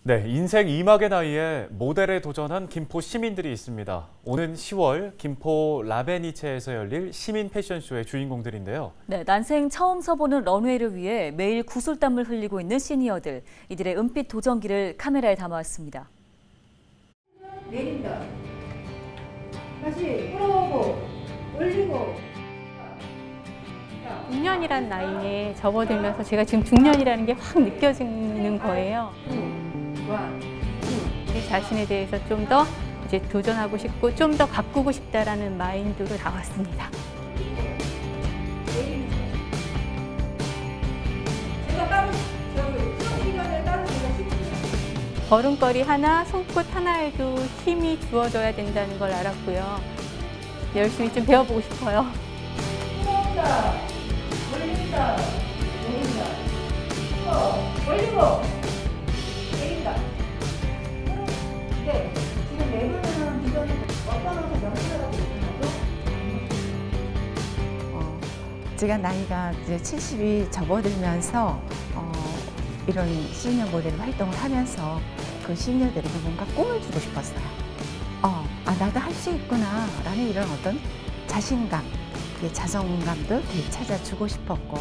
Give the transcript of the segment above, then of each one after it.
네, 인생 이막의 나이에 모델에 도전한 김포 시민들이 있습니다. 오는 10월 김포 라베니체에서 열릴 시민 패션쇼의 주인공들인데요. 네, 난생 처음 서보는 런웨이를 위해 매일 구슬땀을 흘리고 있는 시니어들. 이들의 은빛 도전기를 카메라에 담아왔습니다. 내린다. 다시 끌어오고 올리고. 6년이란 나이에 접어들면서 제가 지금 중년이라는 게 확 느껴지는 거예요. 제 자신에 대해서 좀 더 이제 도전하고 싶고 좀 더 가꾸고 싶다라는 마인드로 나왔습니다. 걸음걸이 하나, 손끝 하나에도 힘이 주어져야 된다는 걸 알았고요. 열심히 좀 배워보고 싶어요. 올린다. 내린다. 올리고. 내린다. 네. 지금 내부는 지금 어떤 옷을 연습하고 있나요? 제가 나이가 이제 70이 접어들면서 이런 시니어 모델 활동을 하면서 그 시니어들에게 뭔가 꿈을 주고 싶었어요. 나도 할 수 있구나 라는 이런 어떤 자신감, 자성감도 되찾아주고 싶었고.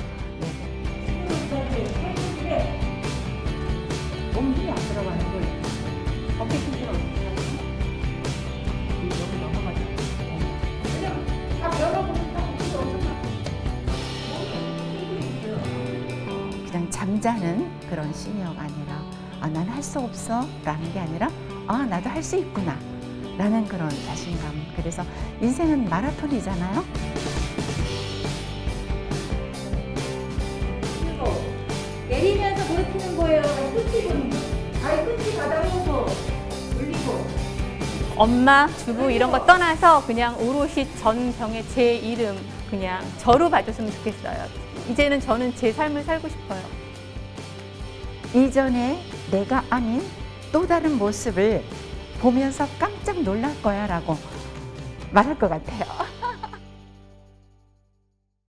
몸 힘이 안 들어가는 걸 어깨 힘들어. 여기 넘어가죠. 그냥 다 열어보면 딱 힘이 엄청 그냥 잠자는 그런 시니어가 아니라 난 할 수 없어 라는 게 아니라 나도 할 수 있구나 라는 그런 자신감. 그래서 인생은 마라톤이잖아요. 내리면서 버티는 거예요. 끝이 바닥으로 올리고. 엄마, 주부 이런 거 떠나서 그냥 오롯이 전병의 제 이름 그냥 저로 봐줬으면 좋겠어요. 이제는 저는 제 삶을 살고 싶어요. 이전에 내가 아닌 또 다른 모습을 보면서 깜짝 놀랄 거야 라고 말할 것 같아요.